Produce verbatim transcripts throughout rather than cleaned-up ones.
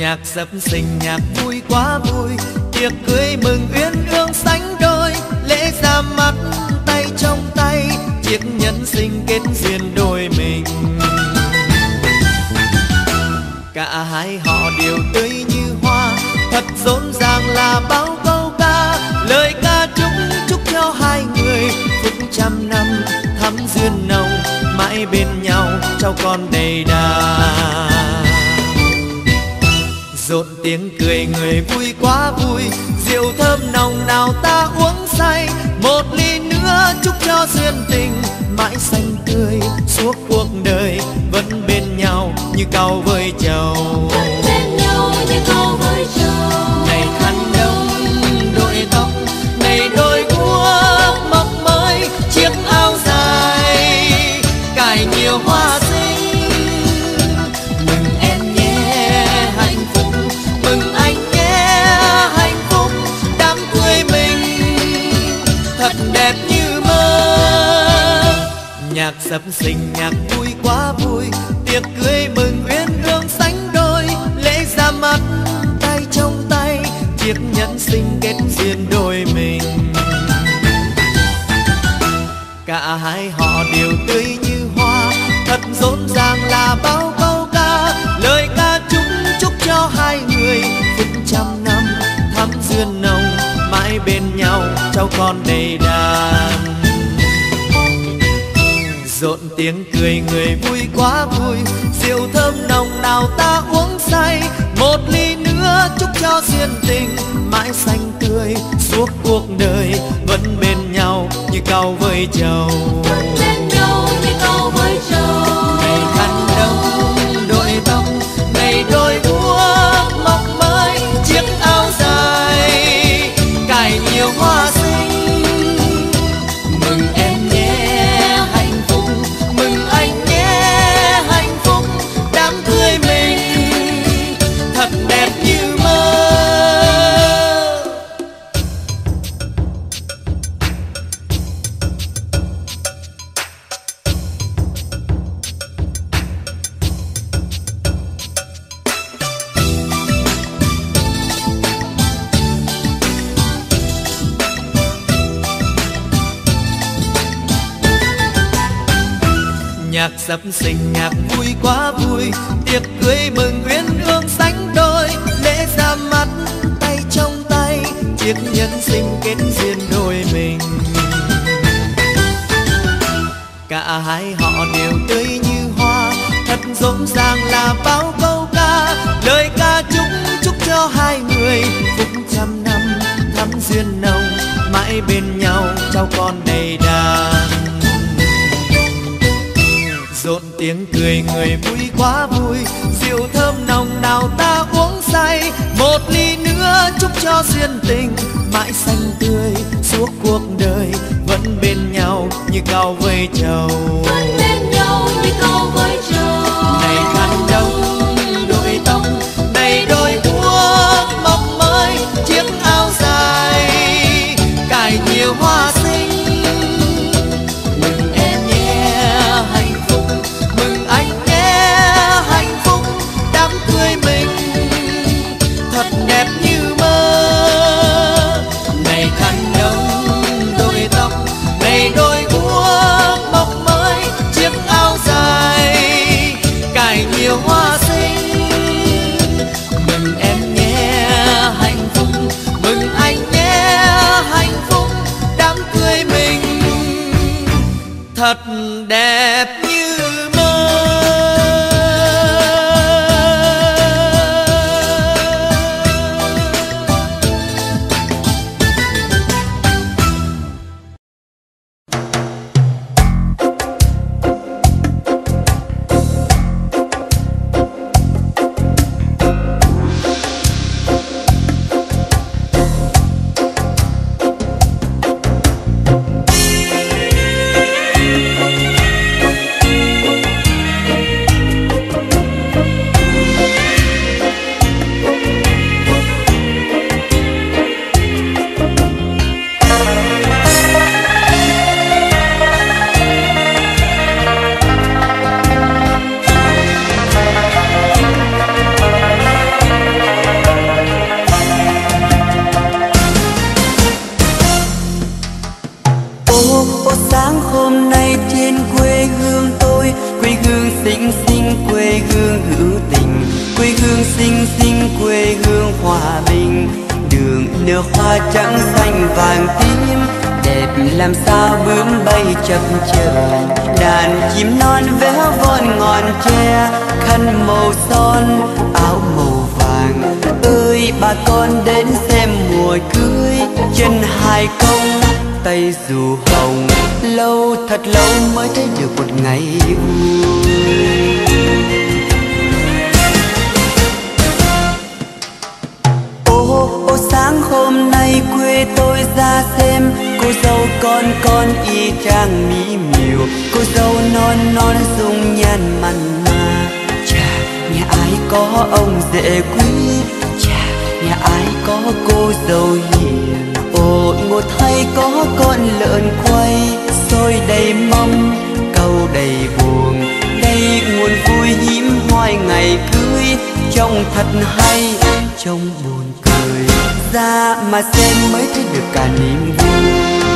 Nhạc sập sình nhạc vui quá vui, tiệc cưới mừng uyên ương sánh đôi, lễ ra mắt tay trong tay, chiếc nhẫn sinh kết duyên đôi mình. Cả hai họ đều tươi như hoa, thật rộn ràng là bao câu ca, lời ca chúc chúc cho hai người phúc trăm năm thắm duyên nồng, mãi bên nhau cháu con đầy đà. Rộn tiếng cười người vui quá vui, rượu thơm nồng nào ta uống say, một ly nữa chúc cho duyên tình mãi xanh tươi suốt cuộc đời, vẫn bên nhau như cau với trầu. Vẫn bên nhau như cau với trầu. Này khăn đông đội tóc, này đôi guốc mọc mới, chiếc áo dài cài nhiều hoa xinh. Mừng em nhé hạnh phúc, mừng anh nhé hạnh phúc, đám cưới mình thật đẹp như mơ. Nhạc sập sình nhạc vui quá vui, tiệc cưới mừng uyên ương sánh đôi, lễ ra mắt tay trong tay, chiếc nhẫn sinh kết duyên đôi mình. Cả hai họ đều tươi như hoa, thật rộn ràng là bao câu ca, lời ca chúc chúc cho hai người phúc trăm năm thắm duyên nồng, mãi bên nhau cháu con đầy đàn. Rộn tiếng cười người vui quá vui, rượu thơm nồng nào ta uống say, một ly nữa chúc cho duyên tình mãi xanh tươi suốt cuộc đời, vẫn bên nhau như cau với trầu. Vẫn bên nhau như cau với trầu. Ngày khăn đông đội tóc, ngày đôi guốc mọc mới, chiếc áo dài cài nhiều hoa xinh. Mừng em nhé hạnh phúc, mừng anh nhé hạnh phúc, đám cưới mình thật đẹp như mơ. Nhạc sập sình nhạc vui quá vui, tiệc cưới mừng uyên ương sánh đôi, lễ ra mắt tay trong tay, chiếc nhẫn sinh kết duyên đôi mình. Cả hai họ đều tươi như hoa, thật rộn ràng là bao câu ca, lời ca chúc chúc cho hai người phúc trăm năm thắm duyên nồng, mãi bên nhau cháu con đầy đàn. Rộn tiếng cười người vui quá vui, rượu thơm nồng nào ta uống say, một ly nữa chúc cho duyên tình mãi xanh tươi suốt cuộc đời, vẫn bên nhau như cau với trầu. Vẫn bên nhau như cau với trầu. Này khăn đông đội tóc, này đôi guốc mọc mới, chiếc áo dài cài nhiều hoa xinh. Mừng em nhé hạnh phúc, mừng anh nhé hạnh phúc, đám cưới mình thật đẹp như mơ. Này khăn đông đội tóc, này đôi guốc mọc mới, chiếc áo dài cài nhiều hoa xinh. Mừng em nhé hạnh phúc, mừng anh nhé hạnh phúc, đám cưới mình thật đẹp như mơ. sáng hôm nay trên quê hương tôi, quê hương xinh xinh, quê hương hữu tình, quê hương xinh xinh, quê hương hòa bình. Đường nở hoa trắng xanh vàng tím, đẹp làm sao bướm bay chập chờn. Đàn chim non véo von ngọn tre, khăn màu son áo màu vàng. Ơi bà con đến xem mùa cưới, chân hai công tay dù hồng. Lâu thật lâu mới thấy được một ngày vui. Ô ô sáng hôm nay quê tôi ra xem, cô dâu con con y chang mỹ miều, cô dâu non non dung nhan mặn mà. Chà nhà ai có ông rể quý, chà nhà ai có cô dâu hiền. Ồ ngồi thay có con lợn quay, xôi đầy mâm câu đầy buồn. Đây nguồn vui hiếm hoi ngày cưới, trông thật hay trông buồn cười. Ra mà xem mới thấy được cả niềm vui.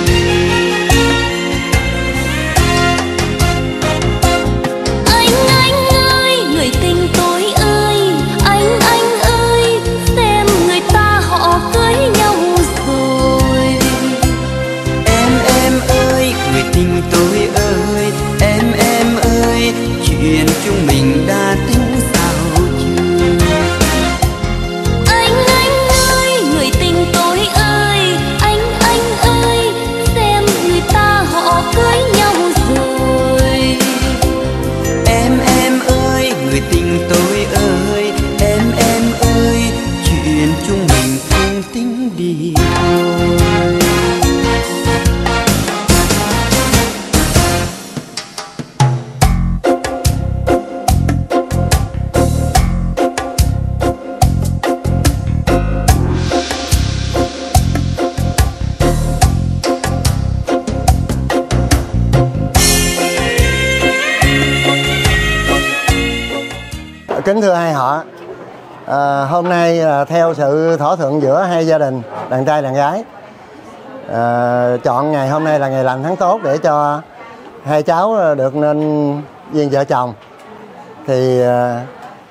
Anh anh ơi, người tình tôi ơi, anh anh ơi, xem người ta họ cưới nhau rồi. Em em ơi, người tình tôi ơi, em em ơi, chuyện chúng mình đã tính sao chưa? Anh anh ơi, người tình tôi ơi, anh anh ơi, xem người ta họ cưới nhau rồi. Em em ơi, người tình tôi ơi, em em ơi, chuyện chúng mình không tính đi rồi. Kính thưa hai họ, à, hôm nay là theo sự thỏa thuận giữa hai gia đình, đàn trai đàn gái, à, chọn ngày hôm nay là ngày lành tháng tốt để cho hai cháu được nên duyên vợ chồng. Thì à,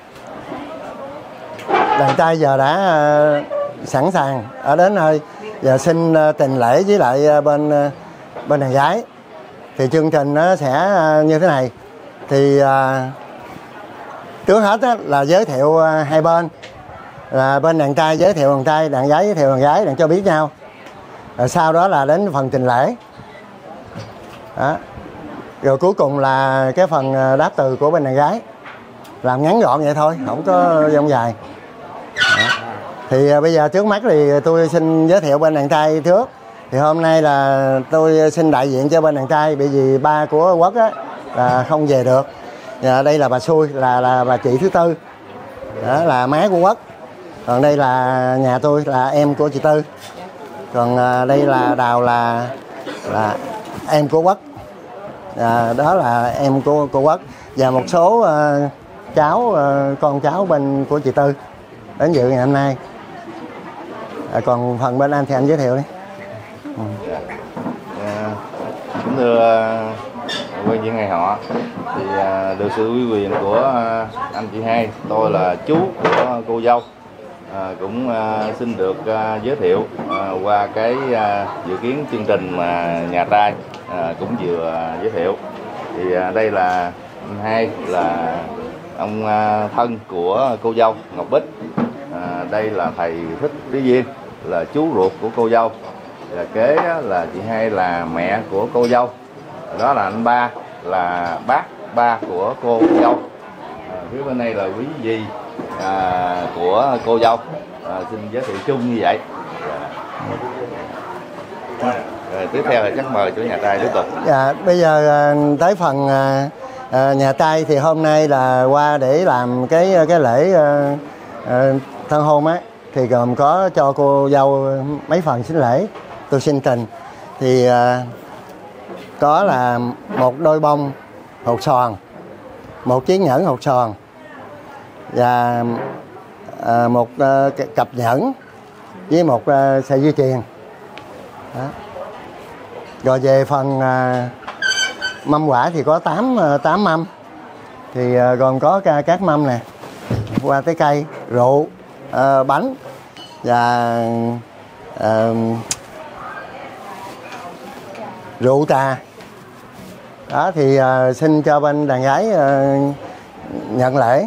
đàn trai giờ đã à, sẵn sàng ở đến nơi, giờ xin tình lễ với lại bên bên đàn gái. Thì chương trình nó sẽ như thế này. Thì à, trước hết á, là giới thiệu hai bên, là bên đàn trai giới thiệu đàn trai, đàn gái giới thiệu đàn gái, đàn cho biết nhau. Rồi sau đó là đến phần trình lễ đó. Rồi cuối cùng là cái phần đáp từ của bên đàn gái, làm ngắn gọn vậy thôi, không có dông dài đó. Thì bây giờ trước mắt thì tôi xin giới thiệu bên đàn trai trước. Thì hôm nay là tôi xin đại diện cho bên đàn trai, bởi vì ba của Quốc á, là không về được. Và đây là bà Xui, là là bà chị thứ tư, đó là má của Quốc. Còn đây là nhà tôi, là em của chị Tư. Còn à, đây là Đào, là là em của Quốc. À, đó là em của cô Quốc. Và một số à, cháu, à, con cháu bên của chị Tư đến dự ngày hôm nay. À, còn phần bên anh thì anh giới thiệu đi. Ừ. À, kính thưa quan viên ngày họ, thì à, được sự ủy quyền của à, anh chị hai, tôi là chú của cô dâu, à, cũng à, xin được à, giới thiệu à, qua cái à, dự kiến chương trình mà nhà trai à, cũng vừa à, giới thiệu. Thì à, đây là anh hai, là ông à, thân của cô dâu Ngọc Bích. À, đây là thầy Thích Lý Duyên, là chú ruột của cô dâu. Và kế là chị hai là mẹ của cô dâu. Đó là anh ba, là bác ba của cô dâu. À, phía bên đây là quý dì à, của cô dâu. À, xin giới thiệu chung như vậy. À, rồi tiếp theo thì chắc mời chủ nhà trai tiếp tục. Dạ, bây giờ tới phần à, nhà trai thì hôm nay là qua để làm cái cái lễ à, à, thân hôn á, thì gồm có cho cô dâu mấy phần sính lễ. Tôi xin trình thì à, có là một đôi bông hột xoàn, một chiếc nhẫn hột xoàn, và à, một à, cặp nhẫn với một à, sợi dây chuyền. Đó. Rồi về phần à, mâm quả thì có tám tám mâm, thì à, gồm có ca, các mâm nè, qua trái cây, rượu, à, bánh và à, rượu trà. Đó thì à, xin cho bên đàn gái à, nhận lễ.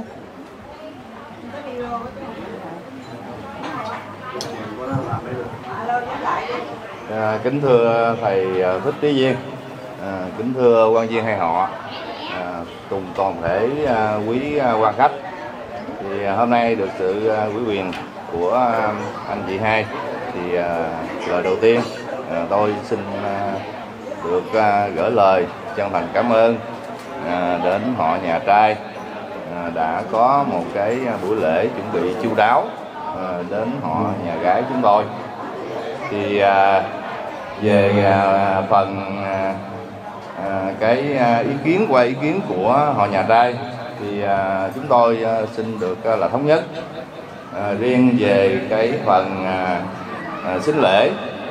À, kính thưa thầy Thích Trí Viên, à, kính thưa quan viên hai họ, à, cùng toàn thể à, quý à, quan khách, thì à, hôm nay được sự à, ủy quyền của à, anh chị hai, thì à, lời đầu tiên à, tôi xin à, được à, gửi lời chân thành cảm ơn à, đến họ nhà trai à, đã có một cái buổi lễ chuẩn bị chu đáo à, đến họ nhà gái chúng tôi. Thì à, về à, phần à, à, cái à, ý kiến qua ý kiến của họ nhà trai thì à, chúng tôi à, xin được à, là thống nhất. À, riêng về cái phần à, à, sính lễ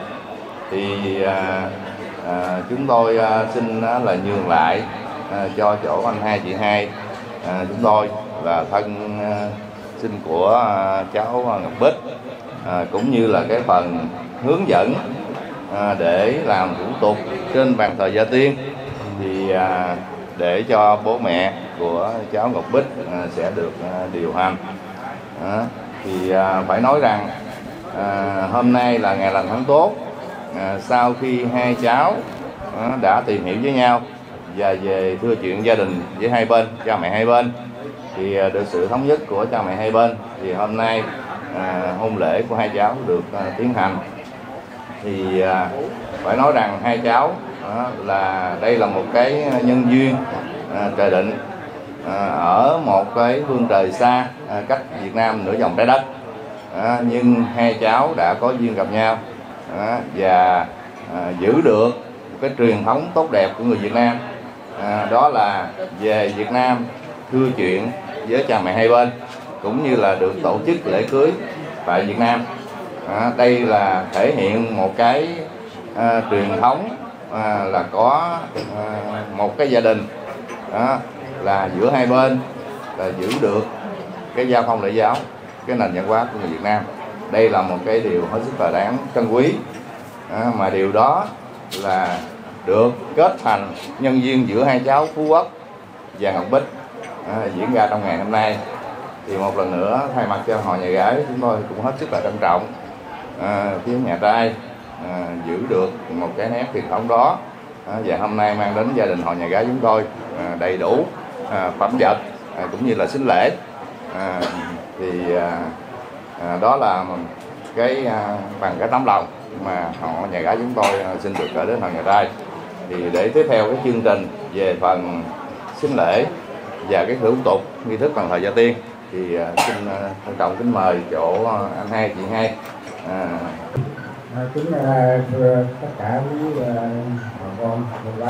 thì à, à, chúng tôi à, xin à, là nhường lại à, cho chỗ anh hai chị hai à, chúng tôi là thân à, sinh của à, cháu Ngọc Bích, à, cũng như là cái phần hướng dẫn à, để làm thủ tục trên bàn thờ gia tiên, thì à, để cho bố mẹ của cháu Ngọc Bích à, sẽ được à, điều hành. À, thì à, phải nói rằng à, hôm nay là ngày lành tháng tốt. À, sau khi hai cháu à, đã tìm hiểu với nhau và về thưa chuyện gia đình với hai bên, cha mẹ hai bên, thì à, được sự thống nhất của cha mẹ hai bên, thì hôm nay à, hôn lễ của hai cháu được à, tiến hành. Thì à, phải nói rằng hai cháu à, là đây là một cái nhân duyên à, trời định à, ở một cái phương trời xa à, cách Việt Nam nửa vòng trái đất, à, nhưng hai cháu đã có duyên gặp nhau à, và à, giữ được cái truyền thống tốt đẹp của người Việt Nam, à, đó là về Việt Nam thưa chuyện với cha mẹ hai bên, cũng như là được tổ chức lễ cưới tại Việt Nam. À, đây là thể hiện một cái à, truyền thống à, là có à, một cái gia đình đó, là giữa hai bên là giữ được cái giao thông lễ giáo, cái nền văn hóa của người Việt Nam. Đây là một cái điều hết sức là đáng trân quý, à, mà điều đó là được kết thành nhân duyên giữa hai cháu Phú Quốc và Ngọc Bích à, diễn ra trong ngày hôm nay. Thì một lần nữa thay mặt cho họ nhà gái, chúng tôi cũng hết sức là trân trọng à, phía nhà trai à, giữ được một cái nét truyền thống đó, à, và hôm nay mang đến gia đình họ nhà gái chúng tôi à, đầy đủ à, phẩm vật à, cũng như là sính lễ. À, thì à, à, đó là cái à, bằng cái tấm lòng mà họ nhà gái chúng tôi à, xin được gửi đến họ nhà trai. Thì để tiếp theo cái chương trình về phần sính lễ và cái thủ tục nghi thức bàn thờ gia tiên, thì uh, xin uh, trân trọng kính mời chỗ uh, anh hai chị hai. À. À, kính uh, thưa tất cả quý uh, bà con cô bác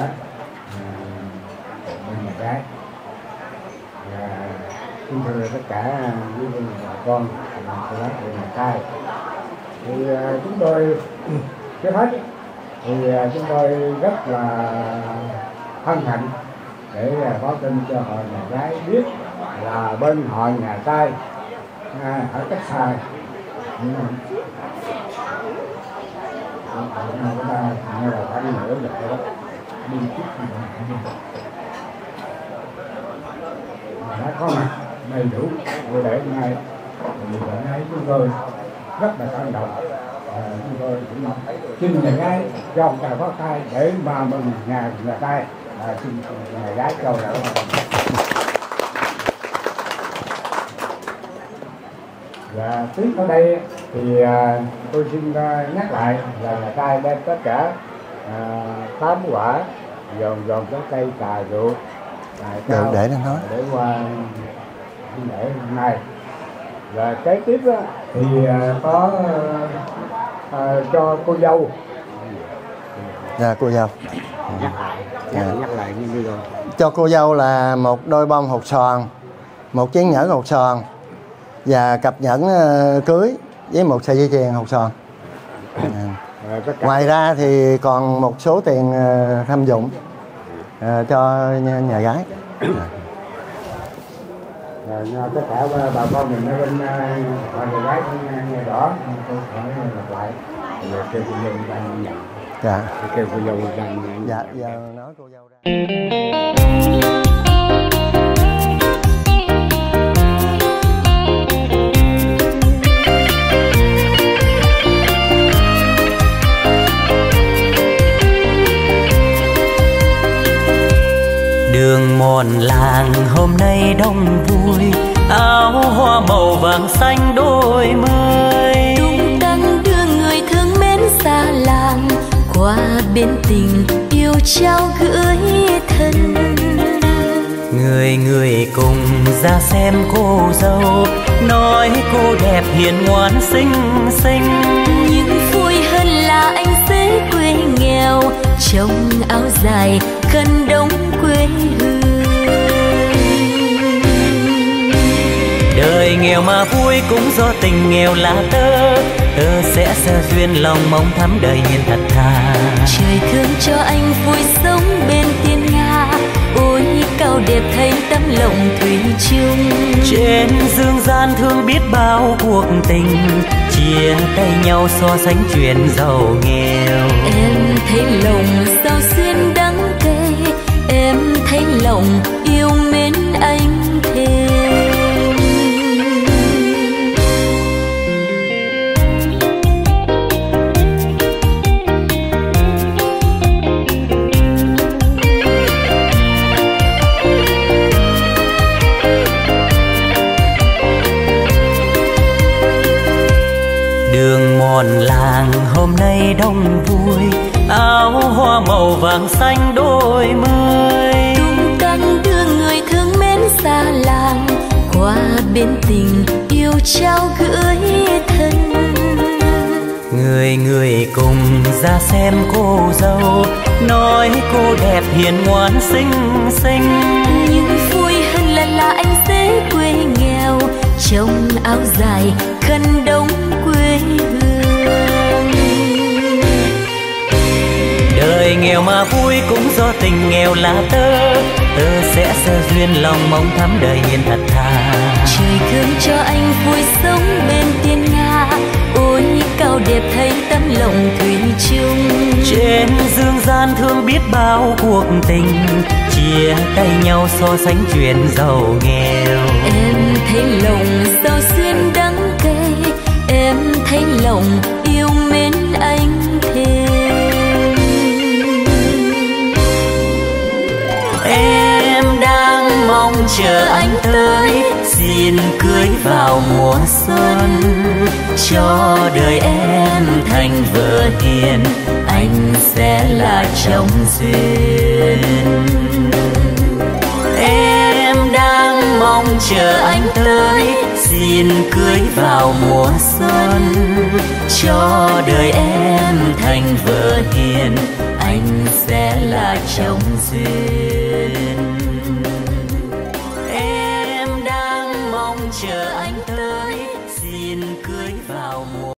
bên uh, nhà gái, và kính thưa tất cả quý vị bà con cô bác bên nhà trai. Thì uh, chúng tôi trước hết thì uh, chúng tôi rất là hân hạnh để uh, báo tin cho họ nhà gái biết là bên họ nhà trai à, ở cách xa, nhưng mà người ta nghe là phải đi nữa rồi đó, đi chút mà đã có mặt đầy đủ buổi lễ hôm nay, thì hôm nay chúng tôi rất là cảm động. À, chúng tôi cũng xin nhà gái cho một trà pháo tay để mà mừng nhà nhà trai, à, xin nhà gái cho đỡ. Và tiếp ở đây thì à, tôi xin à, nhắc lại là nhà trai đem tất cả à, tám quả dồn dồn trái cây, trà, rượu à, Được, để nó nói để qua để hôm nay. Và kế tiếp đó, thì à, có à, cho cô dâu. Dạ, cô dâu. Nhắc lại, nhắc, Dạ. nhắc lại như rồi. Cho cô dâu là một đôi bông hột xoàn, một chén nhẫn hột xoàn và cặp nhẫn uh, cưới với một sợi dây chuyền hột xoàn. À. À, tất cả. Ngoài ra thì còn một số tiền à, thâm dụng à, cho nhà, nhà gái. Rồi tất cả bà con mình ở bên họ nhà gái cũng nghe rõ, tôi hỏi lặp lại rồi kêu cô dâu đang nhận. Dạ. Kêu cô dâu đang. Dạ, giờ nói cô dâu ra. Đường mòn làng hôm nay đông vui, áo hoa màu vàng xanh đôi mươi. Tung tăng đưa người thương mến xa làng, qua bên tình yêu trao gửi thân. Người người cùng ra xem cô dâu, nói cô đẹp hiền ngoan xinh xinh. Nhưng vui hơn là anh rể quê nghèo, trong áo dài khăn đóng quê hương. Đời nghèo mà vui cũng do tình nghèo là tơ, tơ sẽ sơ duyên lòng mong thắm đời hiền thật thà. Trời thương cho anh vui sống bên thiên nga, ôi cao đẹp thấy tấm lòng thủy chung. Trên dương gian thương biết bao cuộc tình, chia tay nhau so sánh chuyện giàu nghèo. Em thấy lòng sao xuyên đắng cay, em thấy lòng yêu mến anh thêm. Đường mòn làng hôm nay đông vui, áo hoa màu vàng xanh đôi mươi. Tung tăng đưa người thương mến xa làng, qua bên tình yêu trao gửi thân. Người người cùng ra xem cô dâu, nói cô đẹp hiền ngoan xinh xinh. Nhưng vui hơn là là anh rể quê nghèo, trong áo dài khăn đóng quê hương. Đời nghèo mà vui cũng do tình nghèo là tơ, tơ sẽ sơ duyên lòng mong thắm đời hiền thật thà. Trời thương cho anh vui sống bên thiên nga, ôi cao đẹp thấy tấm lòng thủy chung. Trên dương gian thương biết bao cuộc tình, chia tay nhau so sánh chuyện giàu nghèo. Em thấy lòng sao xuyên đắng cay, em thấy lòng yêu mến anh thêm. Em đang mong chờ anh tới, xin cưới vào mùa xuân, cho đời em thành vợ hiền, anh sẽ là chồng duyên. Em đang mong chờ anh tới, xin cưới vào mùa xuân, cho đời em thành vợ hiền, anh sẽ là chồng duyên. Em đang mong chờ anh tới, xin cưới vào mùa.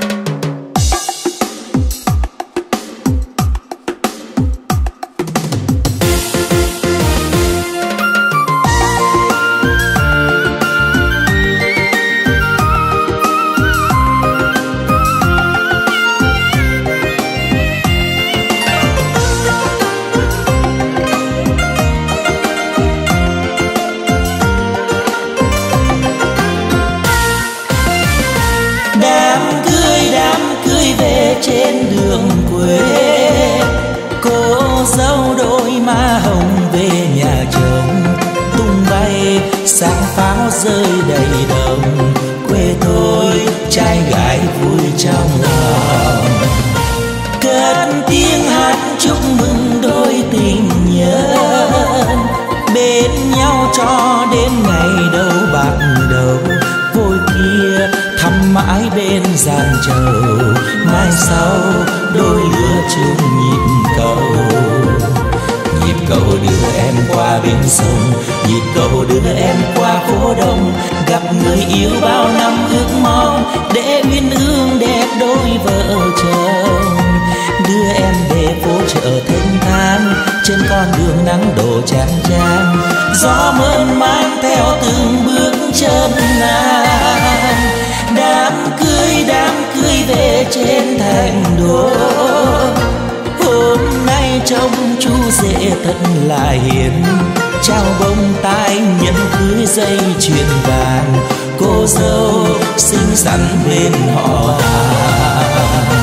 Trên đường quê, cô dâu đôi má hồng về nhà chồng, tung bay sáng pháo rơi đầy đồng. Quê tôi trai gái vui trong lòng, cất tiếng hát chúc mừng đôi tình nhân, bên nhau cho đến ngày đầu bạc đầu. Vôi kia thăm mãi bên gian trầu, mai sau đôi lứa chung nhịp cầu. Nhịp cầu đưa em qua bên sông, nhịp cầu đưa em qua phố đông, gặp người yêu bao năm ước mong để uyên ương đẹp đôi vợ chồng. đưa em về phố chợ thanh thang trên con đường nắng đổ chang chang. Gió mơn man theo từng bước chân nàng, đám cưới đám cưới về trên thành đô. Hôm nay trông chú rể thật là hiền, trao bông tai nhẫn cưới dây chuyền vàng, cô dâu xinh xắn bên họ hàng.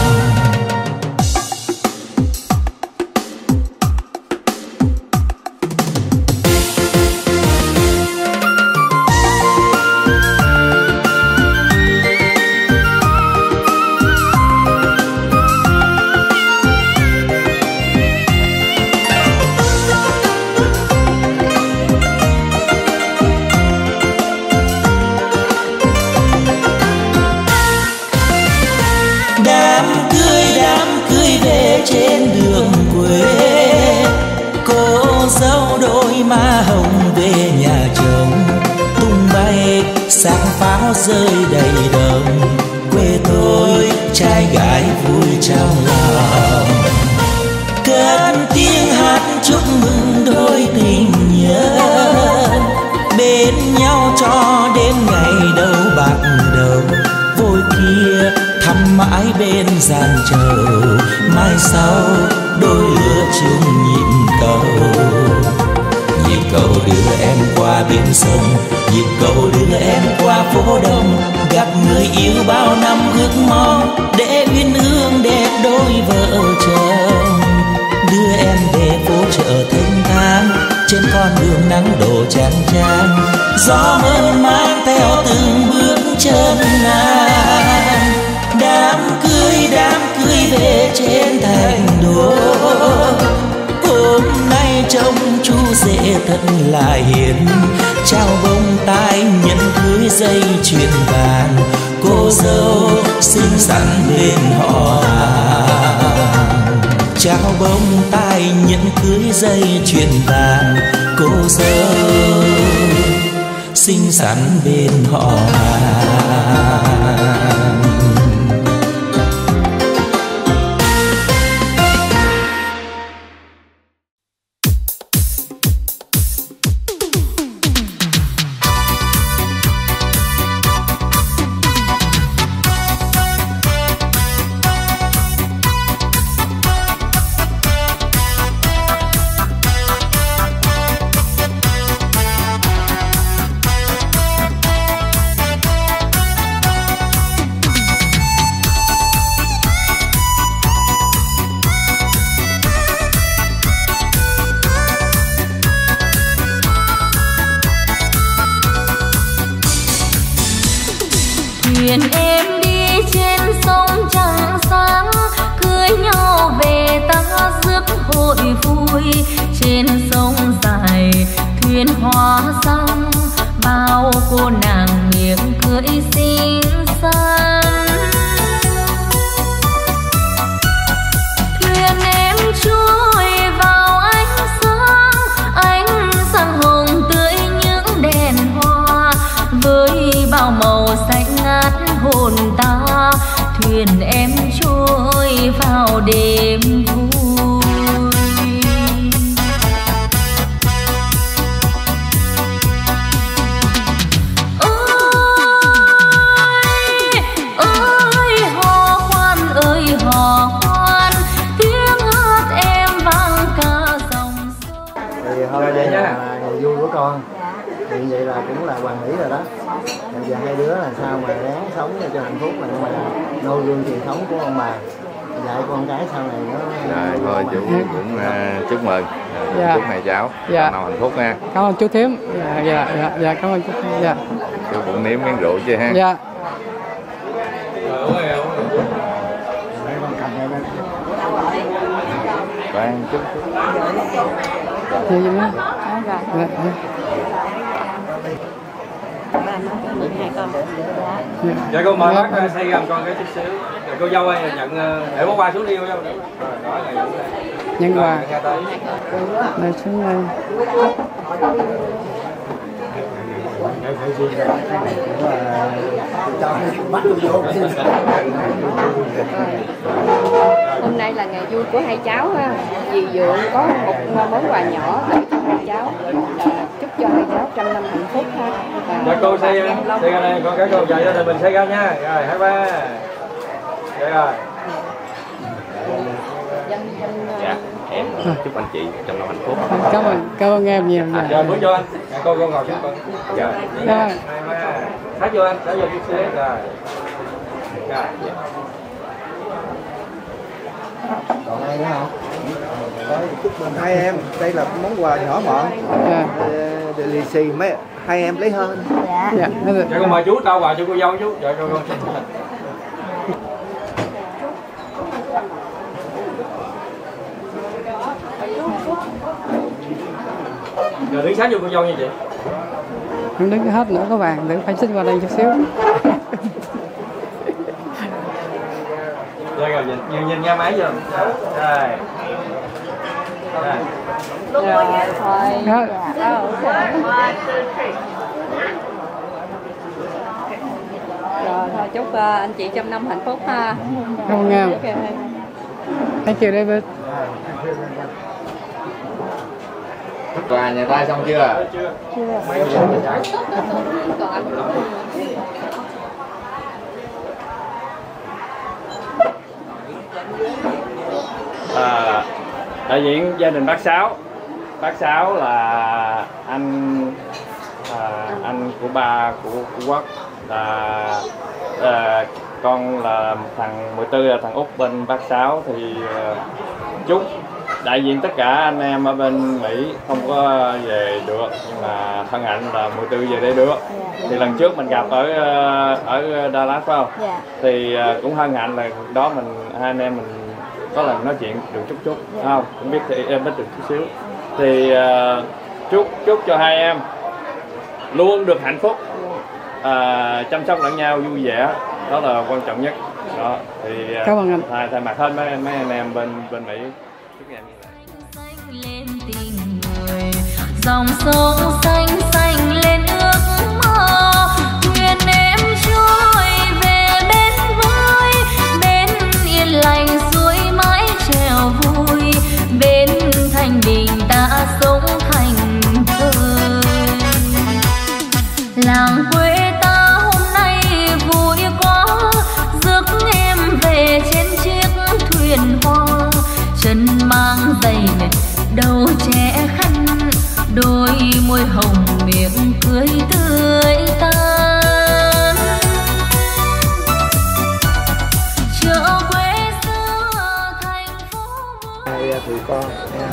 Sáng pháo rơi đầy đồng, quê tôi trai gái vui trong lòng. Cất tiếng hát chúc mừng đôi tình nhân, bên nhau cho đến ngày đầu bạc đầu. Vôi kia thăm mãi bên gian chờ, mai sau đôi lứa chung nhịp cầu. Nhịp cầu đưa em qua biển sông, nhịp cầu đưa em qua phố đông. Gặp người yêu bao năm ước mong, để uyên ương đẹp đôi vợ chồng. Đưa em về phố chợ thanh thang trên con đường nắng đổ chang chang. Gió mơn man theo từng bước chân nàng, đám cưới đám cưới về trên thành đô. Hôm nay trông chú rể thật là hiền, trao bông tai nhẫn cưới dây chuyền vàng, cô dâu xinh xắn bên họ hàng. Trao bông tai nhẫn cưới dây chuyền vàng, cô dâu xinh xắn bên họ hàng. Thuyền em đi trên sông trăng sáng, cưới nhau về ta rước hội vui. Trên sông dài thuyền hoa rong, bao cô nàng miệng cười xinh xắn. Thuyền em trôi vào ánh sáng, ánh sáng hồng tươi những đèn hoa, với bao màu xanh ngát hồn ta. Thuyền em trôi vào đêm vui. Ơi ơi hò khoan ơi hò khoan, tiếng hát em vang cả dòng sông. Thì hôm nay là ngày vui của con, thì vậy là cũng là hoàn mỹ rồi đó. Bây giờ hai đứa là sao mà ráng sống cho hạnh phúc, mà mà nôi gương truyền thống của ông bà, dạy con cái sau này nó. Rồi thôi chú cũng uh, chúc mừng, dạ. chúc mày cháu dạ. nào hạnh phúc nha. Cảm ơn chú Thím. Dạ dạ dạ, dạ cảm ơn chú. Dạ. Chú cũng nếm miếng rượu chứ ha. Dạ. Khoan chút. Gì vậy nha? Dạ. Dạ. Dạ. Dạ cô mời bác xây gầm con cái chút xíu. Rồi cô dâu ơi nhận để bó hoa xuống đi cô dâu. Rồi đó là nhận. Nhân quà. Đây xuống đây. ngày phải riêng cái này cũng là cho bắt tôi vô. Hôm nay là ngày vui của hai cháu ha. Dì Dượng có một món quà nhỏ tặng cho hai cháu, là chúc cho hai cháu trăm năm hạnh phúc ha. Dạ cô xây xây ra đây, con cái cô dạy cho mình xây ra nha. Rồi hai ba. Đây rồi. Dạ, em chúc anh chị trăm năm hạnh phúc. Cảm ơn, cảm ơn em nhiều. À, rồi bước cho anh. Cô cô ngồi xuống con. Dạ. Rồi. Hai ba. Sát vô anh, sát vô chút xíu rồi. Rồi. Còn ai nữa không? Chúc mừng hai em, đây là món quà nhỏ mọn. Dạ. Để lì xì mấy hai em lấy hơn. Dạ. Dạ. Dạ con mời chú trao quà cho cô dâu chú. Dạ con con xin. Rồi đứng sát vô cô dâu như vậy. Không đứng hết nữa có vàng, đừng phải xích qua đây chút xíu. Rồi rồi nhìn nhìn, nhìn nha máy vô. Rồi. Rồi. Rồi thôi. Đó. Rồi thôi chúc uh, anh chị trăm năm hạnh phúc ha. Cảm ơn em. Thank you David. Quà nhà ta xong chưa? Chưa. À, đại diện gia đình bác Sáu. Bác Sáu là anh à, anh của ba của, của Quốc, là à, con là thằng mười tư là thằng út bên bác Sáu. Thì à, chúc đại diện tất cả anh em ở bên Mỹ không có về được, nhưng mà thân hạnh là mười tư về đây được. Thì lần trước mình gặp ở ở Dallas phải không? Dạ. Thì cũng hân hạnh là đó mình hai anh em mình có lần nói chuyện được chút chút, yeah. Không cũng biết thì em biết được chút xíu. Thì uh, chúc chúc cho hai em luôn được hạnh phúc, uh, chăm sóc lẫn nhau vui vẻ, đó là quan trọng nhất. Đó thì uh, cảm ơn anh. Thay, thay mặt hết mấy mấy anh em bên bên Mỹ chúc em như vậy. Dòng sông xanh xanh lên ước mơ, nguyện em trôi về bên với, bên yên lành suối mãi trèo vui, bên thành bình ta sống thành thơi. Làng quê ta hôm nay vui quá, rước em về trên chiếc thuyền hoa, chân mang giày nịt đầu trẻ khăn, đôi môi hồng miệng cười tươi tắn. Chợ quê xưa thành phố hai tụi con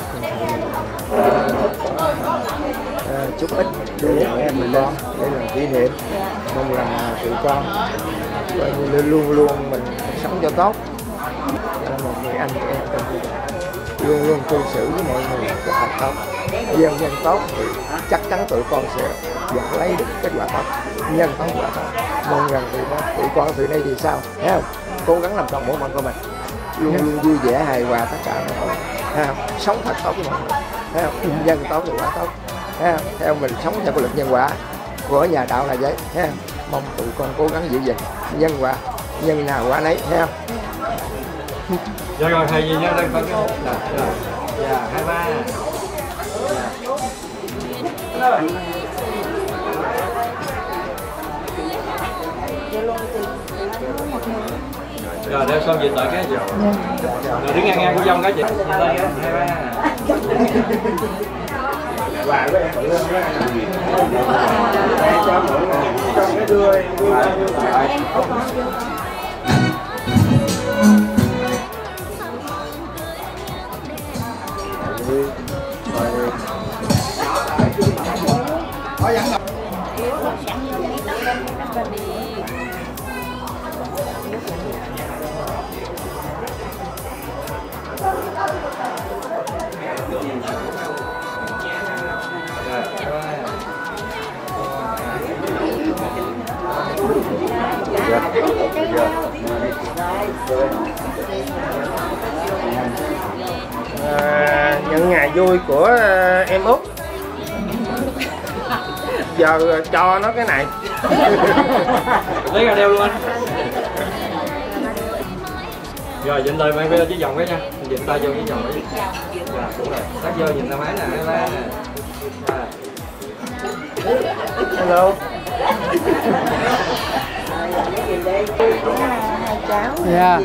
à, chúc ít để em mình con để làm kỷ niệm. Mong rằng tụi con luôn luôn mình sống cho tốt, một người anh chị em luôn luôn cư xử với mọi người rất là tốt, gieo nhân tốt thì chắc chắn tụi con sẽ vẫn lấy được kết quả tốt, nhân tốt quả tốt. Mong rằng tụi con tụi con tụi đây thì sao, thấy không? Cố gắng làm tròn bổn phận của mình, luôn luôn vui vẻ hài hòa tất cả mọi người, thấy không? Sống thật tốt với mọi người, thấy không? Nhân tốt thì quả tốt, thấy không? Theo mình sống theo cái luật nhân quả của nhà đạo là vậy, thấy không? Mong tụi con cố gắng giữ gìn nhân quả, nhân nào quả nấy, thấy không? Dạ rồi thầy gì nhá, đây con cái dạ dạ hai ba. Rồi đeo xong về tới cái rồi. Rồi đứng ngang ngang của dông cái chị. Đây hai ba. Quà của em tự lên cho mọi người trong cái đưa em đưa lại. À, nhận ngày vui của uh, em Út giờ cho nó cái này. Lấy ra đeo luôn anh. Rồi dịnh lời mang về cái vòng cái nha, dịnh tay vô cái vòng đấy. Rồi đúng rồi, sát vô nhìn tay máy nè, cái má nè. Hello. Dạ.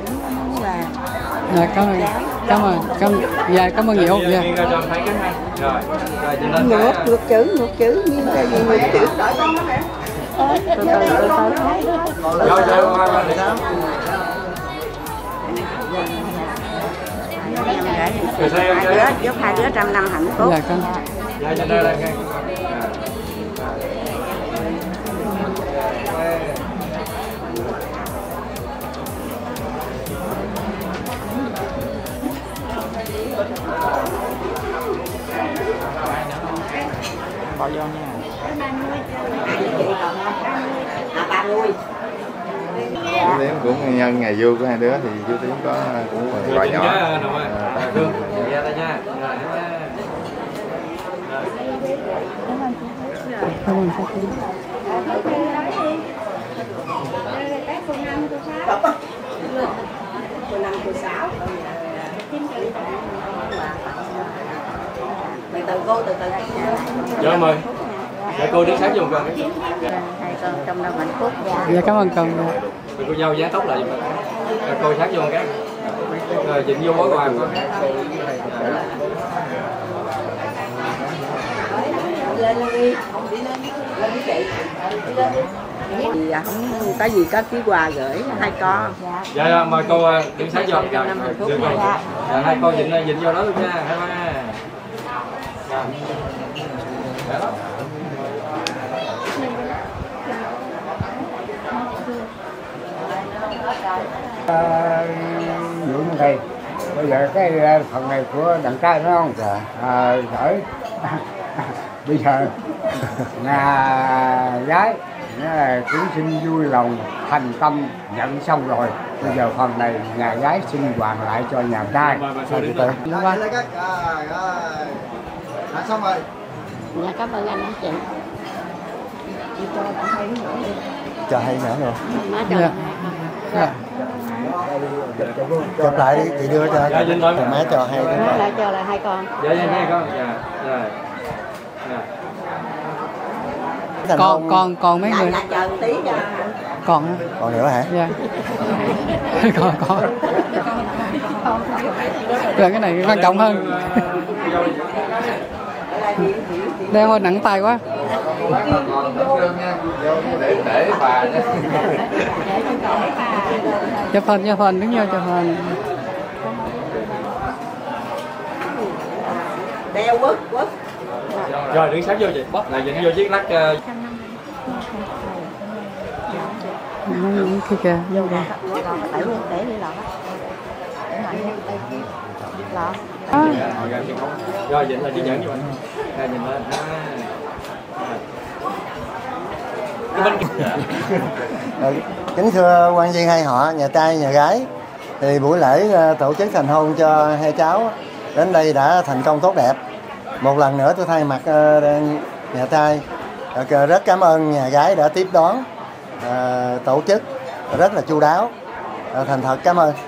Dạ cảm ơn, cảm ơn, cảm ơn, dạ cảm ơn nhiều. Dạ. Rồi thấy cái ha. Rồi, rồi dịnh lên ngược ngược chữ ngược chữ nhưng cái gì ngược chữ. Từ từ từ từ. Rồi rồi qua qua đi. Hai đứa giúp hai đứa trăm năm hạnh phúc. Dạ con. Dạ cho đây là ngay. Bỏ vô nha. ba mươi. Chú Tiến cũng nhân ngày vui của hai đứa thì chú Tiến có cũng quà nhỏ. Thương, ra đây nha. Cảm ơn cô. Cô năm cô sáu. Từ từ cô từ từ. Dạ mời. Dạ cô đứng sát dùng con. Hai con trong năm hạnh phúc. Dạ cảm ơn con. Rồi cô dâu giá tóc lại giùm con. Cô sát vô cái. Rồi dịnh vô mối quà con. Lên đi, không đi lên đi, lên đi chị. Lên đi. Thì không có gì có ký quà gửi hai con. Dạ, dạ mời cô đứng sát vô. Dạ, đưa con. Dạ hai con dịnh dịnh vô đó luôn nha. Hai ba. Dạ. Dạ đó. À, Dũng thầy, bây giờ cái phần này của đàn trai phải không? Dạ. À, gửi. Bây giờ nhà gái cũng xin vui lòng thành tâm nhận xong rồi. Bây giờ phần này nhà gái xin hoàn lại cho nhà trai. Đã xong rồi. Dạ cảm ơn anh chị. Chị cho bạn hay nữa đi. Cho hay nữa rồi. Má cho. Dạ. Chụp lại đi, chị đưa cho Dạ, dịnh thôi. má cho hay. Má lại cho là hai con. Dạ dạ hai con. Dạ. Rồi. Dạ. Còn còn còn mấy người. Dạ chờ tí cho. Còn hả? Còn nữa hả? Dạ. Còn còn. Rồi cái này quan trọng hơn. Đeo hơi nặng tay quá. Để để bà nhé. Chụp hình, chụp hình, đứng vô chụp hình. Đeo quất quất. Rồi đứng sát vô chị. Bóp lại dịnh vô chiếc lắc. Cái kìa, vô đây. Để luôn, để đi lọ. Lọ. Rồi dịnh là chiếc nhẫn vô anh. Rồi nhìn lên. Cái bên kia. Kính thưa quan viên hai họ, nhà trai nhà gái, thì buổi lễ tổ chức thành hôn cho hai cháu đến đây đã thành công tốt đẹp. Một lần nữa tôi thay mặt nhà trai rất cảm ơn nhà gái đã tiếp đón, tổ chức rất là chu đáo, thành thật cảm ơn.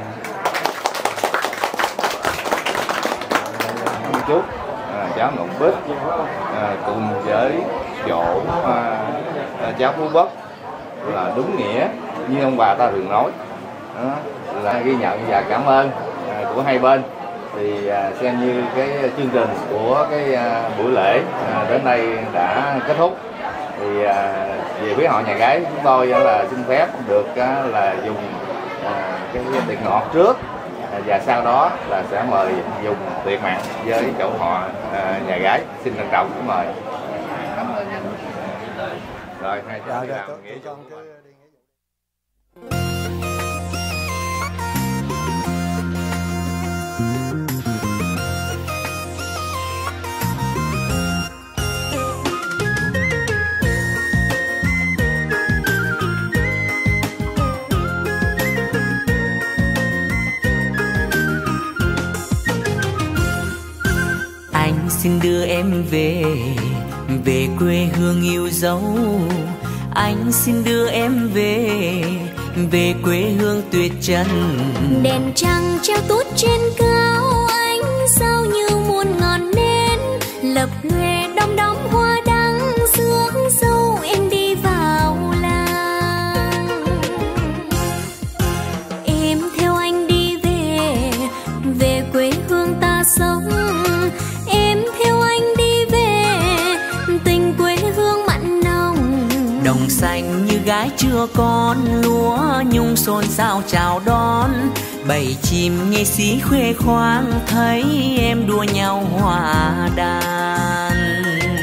Chúc à, cháu Ngọc Bích à, cùng với chỗ à, cháu Phú Bất là đúng nghĩa như ông bà ta thường nói. Đó, là ghi nhận và cảm ơn à, của hai bên. Thì à, xem như cái chương trình của cái à, buổi lễ à, đến đây đã kết thúc. Thì à, về phía họ nhà gái chúng tôi là xin phép được à, là dùng à, cái tiệc ngọt trước, à, và sau đó là sẽ mời dùng tiệc mặn với chỗ họ à, nhà gái. Xin trân trọng kính mời. Rồi hai cháu đi làm nghĩa cho anh xin đưa em về, về quê hương yêu dấu. Anh xin đưa em về, về quê hương tuyệt trần. Đèn trăng treo tốt trên cao, ánh sao như muôn ngọn nến, lập lòe đom đóm hoa đăng, rước dâu em đi vào làng. Em theo anh đi về, về quê hương ta sống. Em theo anh đi về, tình quê hương mặn nồng. Đồng xanh như gái chưa con, lúa nhung xôn xao chào đón. Bầy chim nghe xí khuê khoang, thấy em đua nhau hòa đàn.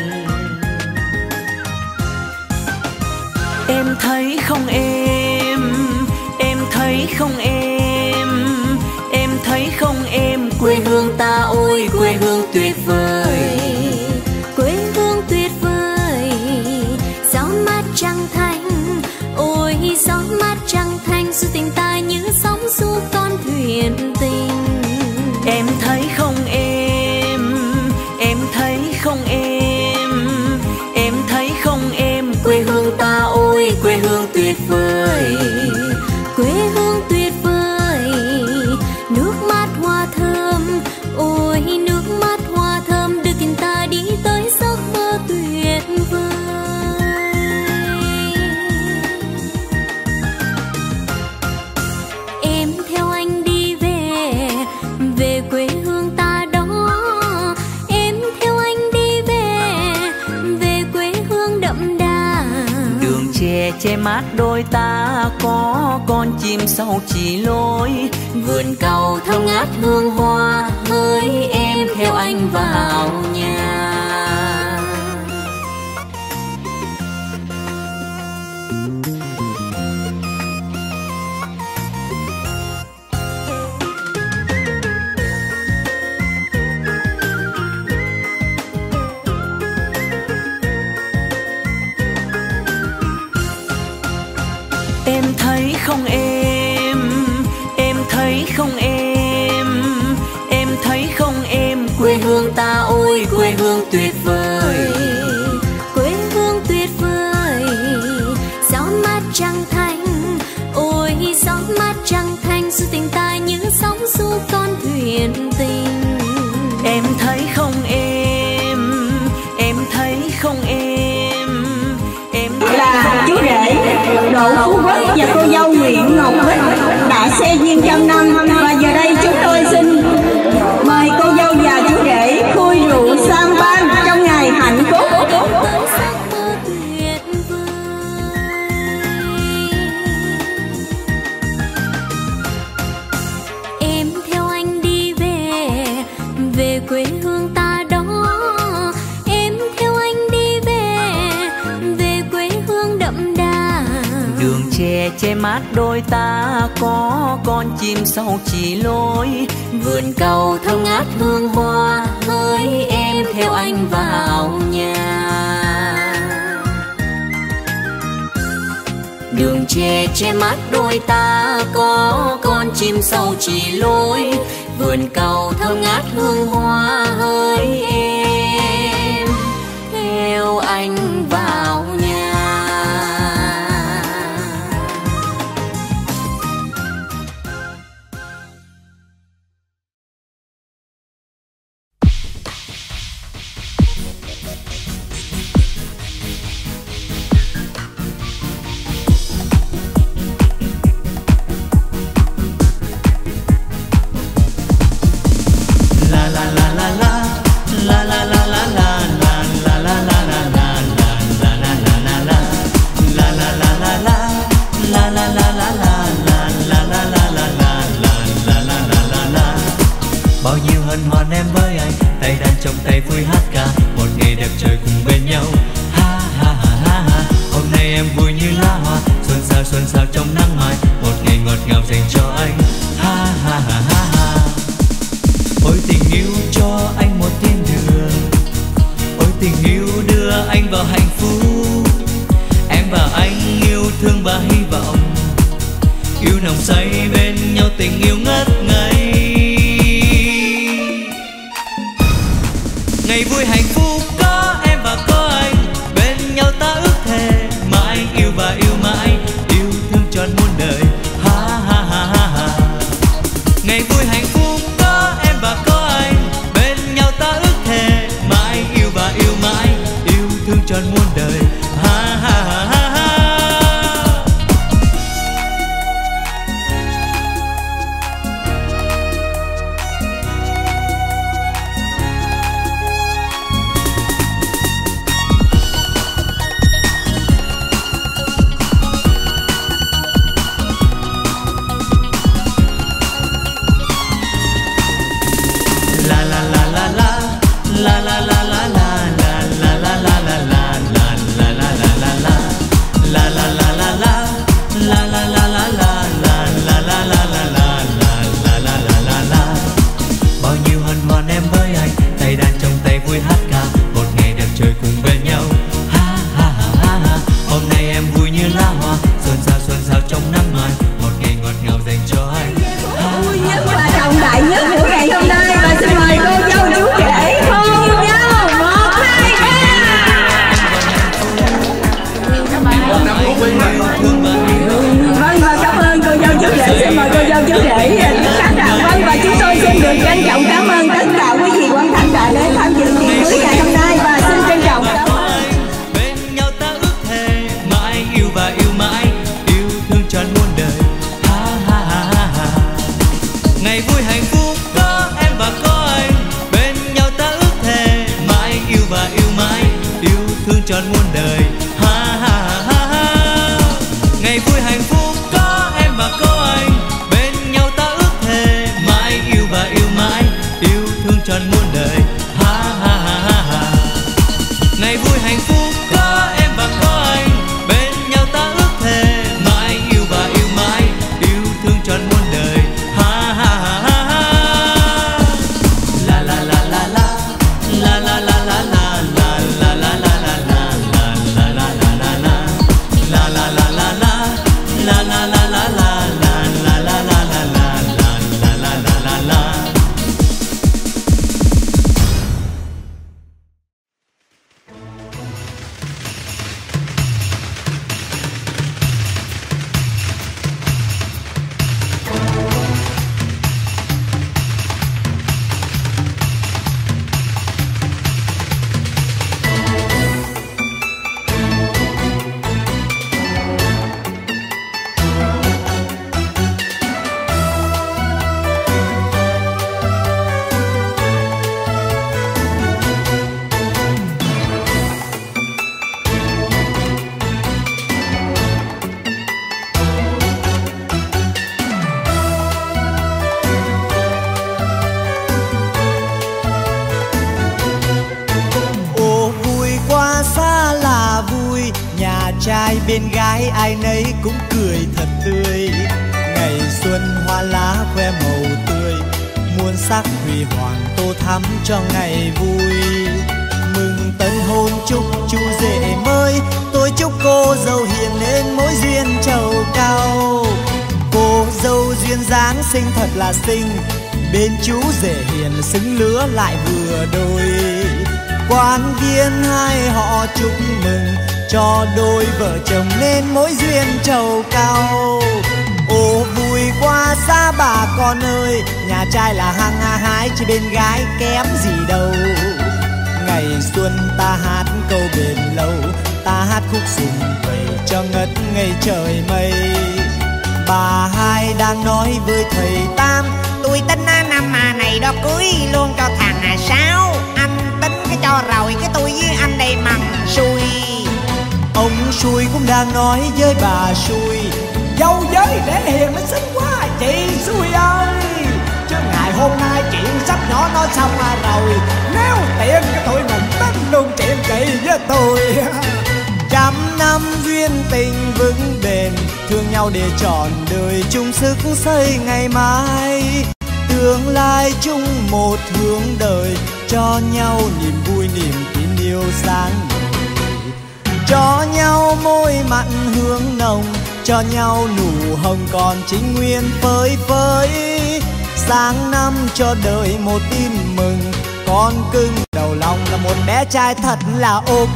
Em thấy không em, em thấy không em, em thấy không em, quê hương ta ôi quê hương tuyệt vời. Quê hương tuyệt vời, gió mát trăng thanh, ôi gió mát trăng thanh, dù tình ta như sóng du con thuyền tình. Em thấy không em, em thấy không em, em thấy không em, quê hương ta ôi quê hương tuyệt vời. Quê hương tuyệt vời, nước mát hoa thơm, ôi nước mát hoa thơm, đưa tình ta đi tới giấc mơ tuyệt vời. Em theo anh đi về, về quê hương ta đó. Em theo anh đi về, về quê hương đậm đà. Đường che che mát đôi ta, có con chim sau chỉ lối. Vườn cầu thơm ngát hương hoa, hỡi em theo anh vào nhà. Em thấy không em, em thấy không em, em thấy không em, quê hương ta ôi quê hương tuyệt vời. Quê hương tuyệt vời, gió mát trăng thanh, ôi gió mát trăng thanh, dù tình ta như sóng du con thuyền tình. Em thấy không em, em thấy không em, em thấy là không chú rể Đỗ Phú Quốc và cô dâu Nguyễn Ngọc Bích đã xe duyên trăm năm, và giờ đây chúng tôi xin mời cô dâu và chú rể khui rượu sang ban trong ngày hạnh phúc. Em theo anh đi về, về quê hương ta đó. Em theo anh đi về, về quê hương đậm đà. Đường che che mát đôi ta, có con chim sau chỉ lối. Vườn cầu thơm ngát hương hoa, hỡi em theo anh vào nhà. Đường che che mát đôi ta, có con chim sau chỉ lối. Vườn cầu thơm ngát hương hoa, hỡi em theo anh vào nhà. Bao nhiêu hân hoan em với anh, tay đàn trong tay vui hát ca, một ngày đẹp trời cùng bên nhau. Ha ha ha ha ha, hôm nay em vui như lá hoa, xuân sao xuân sao trong nắng mai, một ngày ngọt ngào dành cho anh. Ha ha ha ha ha, ôi tình yêu cho anh một thiên đường, ôi tình yêu đưa anh vào hạnh phúc. Em và anh yêu thương và hy vọng, yêu nồng say bên nhau, tình yêu ngất ngây. Ngày Ngày vui hạnh phúc có em và có anh, bên nhau ta ước thề mãi yêu và yêu mãi, yêu thương trọn muôn đời. Ha ha ha ha ha. Ngày vui hạnh phúc có em và có anh, bên nhau ta ước thề mãi yêu và yêu mãi, yêu thương trọn muôn đời. Ha ha ha ha ha. Bên gái ai nấy cũng cười thật tươi, ngày xuân hoa lá khoe màu tươi, muôn sắc huy hoàng tô thắm cho ngày vui. Mừng tân hôn chúc chú rể mới, tôi chúc cô dâu hiền nên mối duyên trầu cao. Cô dâu duyên dáng xinh thật là xinh, bên chú rể hiền xứng lứa lại vừa đôi. Quan viên hai họ chúc mừng cho đôi vợ chồng nên mối duyên trầu cao. Ô vui quá xa bà con ơi, nhà trai là hăng ha hái chứ bên gái kém gì đâu. Ngày xuân ta hát câu bền lâu, ta hát khúc sùng vầy cho ngất ngây trời mây. Bà hai đang nói với thầy Tam, tôi tính năm mà này đó cưới luôn cho thằng Sáu. Anh tính cái cho rồi cái tôi với anh đây mằng xui. Ông xui cũng đang nói với bà xui, dâu giới để hiền mới xinh quá chị xui ơi. Chứ ngày hôm nay chuyện sắp nhỏ nói xong rồi, nếu tiện cái tụi mình tính luôn chuyện kỳ với tôi. Trăm năm duyên tình vững bền, thương nhau để trọn đời chung sức xây ngày mai. Tương lai chung một hướng đời, cho nhau niềm vui niềm tin yêu sáng ngời. Cho nhau môi mặn hương nồng, cho nhau nụ hồng còn chính nguyên phơi phới. Sáng năm cho đời một tin mừng, con cưng đầu lòng là một bé trai thật là ok.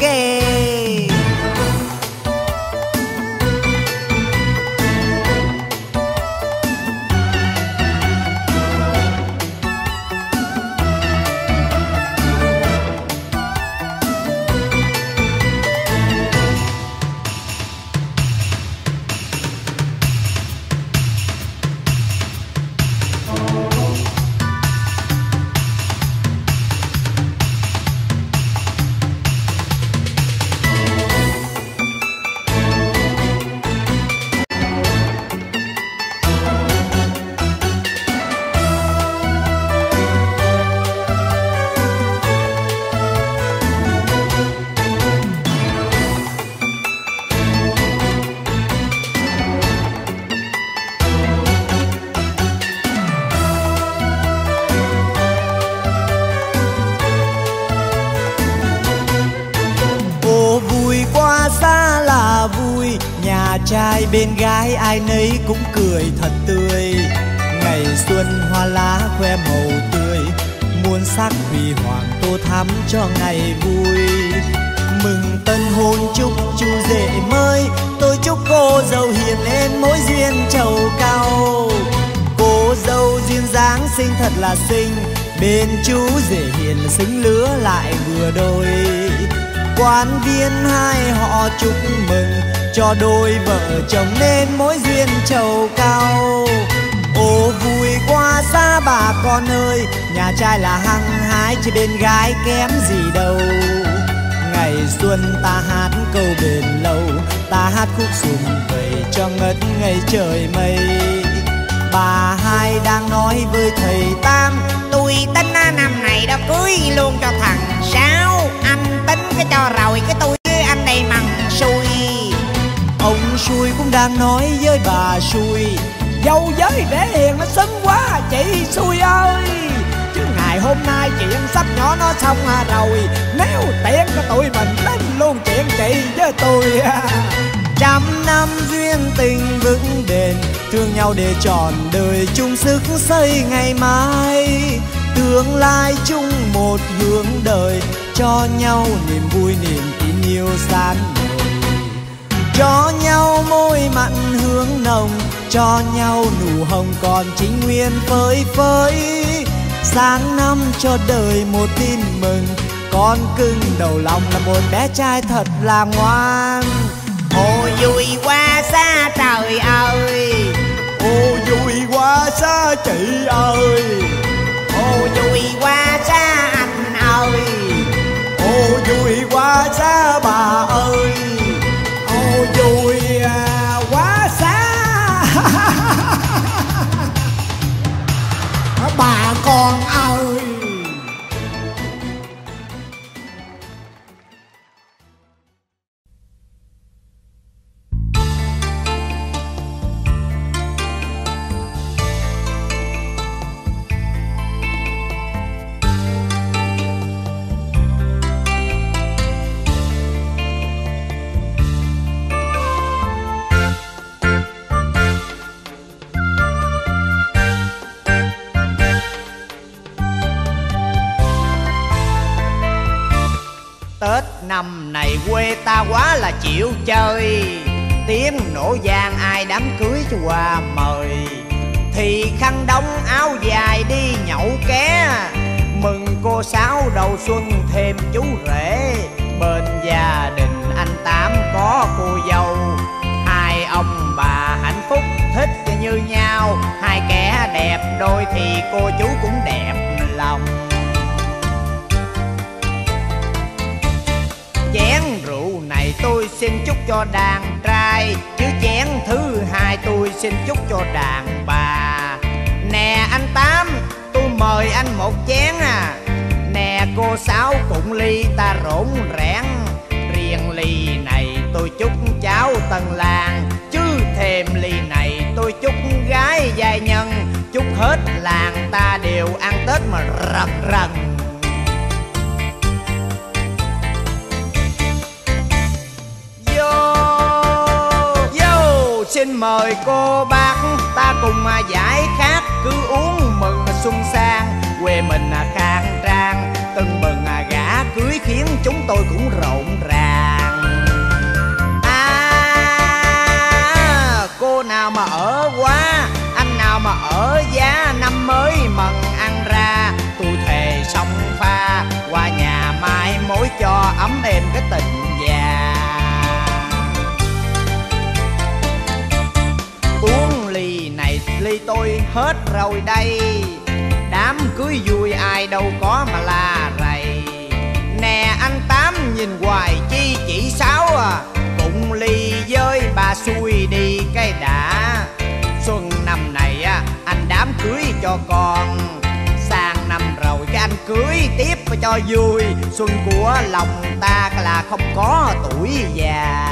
Trai bên gái ai nấy cũng cười thật tươi, ngày xuân hoa lá khoe màu tươi, muôn sắc huy hoàng tô thắm cho ngày vui. Mừng tân hôn chúc chú rể mới, tôi chúc cô dâu hiền lên mối duyên trầu cao. Cô dâu duyên dáng xinh thật là xinh, bên chú rể hiền xứng lứa lại vừa đôi. Quan viên hai họ chúc mừng cho đôi vợ chồng nên mối duyên trầu cao. Ô vui quá xa bà con ơi, nhà trai là hăng hái chứ bên gái kém gì đâu. Ngày xuân ta hát câu bền lâu, ta hát khúc sum vầy cho ngất ngây trời mây. Bà hai đang nói với thầy Tam, tôi tính năm này đó cưới luôn cho thằng Sáu. Anh tính cái cho rồi cái tôi với anh đây mằng xui. Ông xui cũng đang nói với bà xui, dâu với rể hiền nó xứng quá chị xui ơi. Chứ ngày hôm nay chuyện sắp nhỏ nó xong rồi, nếu tiện cho tụi mình đến luôn chuyện chị với tôi. Trăm năm duyên tình vững bền, thương nhau để trọn đời chung sức xây ngày mai. Tương lai chung một hướng đời, cho nhau niềm vui niềm tin yêu san nổi. Cho nhau môi mặn hương nồng, cho nhau nụ hồng còn chính nguyên phơi phới. Sáng năm cho đời một tin mừng, con cưng đầu lòng là một bé trai thật là ngoan. Ô vui quá xa trời ơi, ô vui quá xa chị ơi, ô vui quá xa anh ơi, ô vui quá xa bà ơi, ô vui quá xa bà con ơi. Tết năm này quê ta quá là chịu chơi, tiếng nổ vang ai đám cưới cho qua mời. Thì khăn đóng áo dài đi nhậu ké, mừng cô Sáu đầu xuân thêm chú rể. Bên gia đình anh Tám có cô dâu, hai ông bà hạnh phúc thích như nhau. Hai kẻ đẹp đôi thì cô chú cũng đẹp lòng. Chén rượu này tôi xin chúc cho đàn trai, chứ chén thứ hai tôi xin chúc cho đàn bà. Nè anh Tám, tôi mời anh một chén à. Nè cô Sáu cũng ly ta rỗn rẽn. Riêng ly này tôi chúc cháu tân lang, chứ thêm ly này tôi chúc gái giai nhân. Chúc hết làng ta đều ăn Tết mà rần rần. Xin mời cô bác ta cùng giải khát, cứ uống mừng xuân sang. Quê mình khang trang, cưới khiến chúng tôi cũng rộn ràng. À, cô nào mà ở quá, anh nào mà ở giá, năm mới mần ăn ra, tôi thề song pha qua nhà mai mối cho ấm êm cái tình già. Uống ly này ly tôi hết rồi đây, đám cưới vui ai đâu có mà la rầy. Nè anh Tám nhìn hoài chi chỉ sáu à, cùng ly với bà xui đi cái đã. Xuân năm này á anh đám cưới cho con, sang năm rồi cái anh cưới tiếp cho vui. Xuân của lòng ta là không có tuổi già.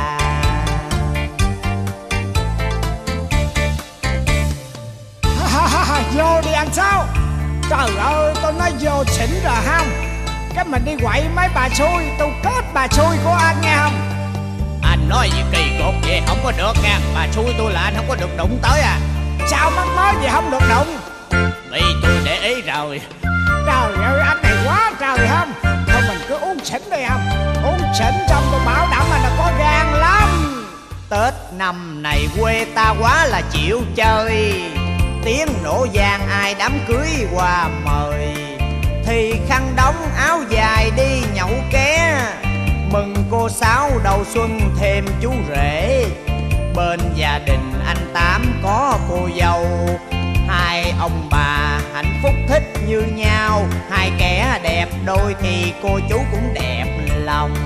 Vô đi anh sao? Trời ơi tôi nói vô xỉn rồi không? Cái mình đi quậy mấy bà xui, tôi kết bà xui của anh nghe không? Anh nói gì kỳ cục vậy không có được nha. Bà xui tôi là anh không có được đụng tới à. Sao mắc mới gì không được đụng? Bị tôi để ý rồi. Trời ơi anh này quá trời không? Thôi mình cứ uống xỉn đi không? Uống xỉn xong tôi bảo đảm là có gan lắm. Tết năm này quê ta quá là chịu chơi, tiếng nổ vang ai đám cưới qua mời. Thì khăn đóng áo dài đi nhậu ké, mừng cô Sáu đầu xuân thêm chú rể. Bên gia đình anh Tám có cô dâu, hai ông bà hạnh phúc thích như nhau. Hai kẻ đẹp đôi thì cô chú cũng đẹp lòng.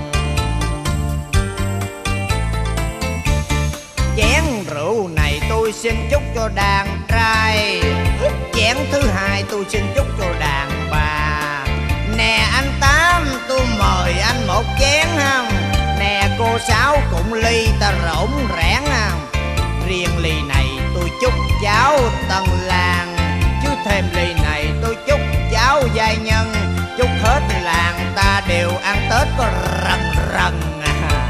Chén rượu này tôi xin chúc cho đàn trai, chén thứ hai tôi xin chúc cho đàn bà. Nè anh Tám tôi mời anh một chén không? Nè cô Sáu cũng ly ta rỗn rẽn không? Riêng ly này tôi chúc cháu tân làng, chứ thêm ly này tôi chúc cháu giai nhân. Chúc hết làng ta đều ăn Tết có rần rần à.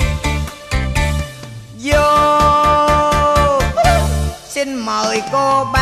Vô xin mời cô bác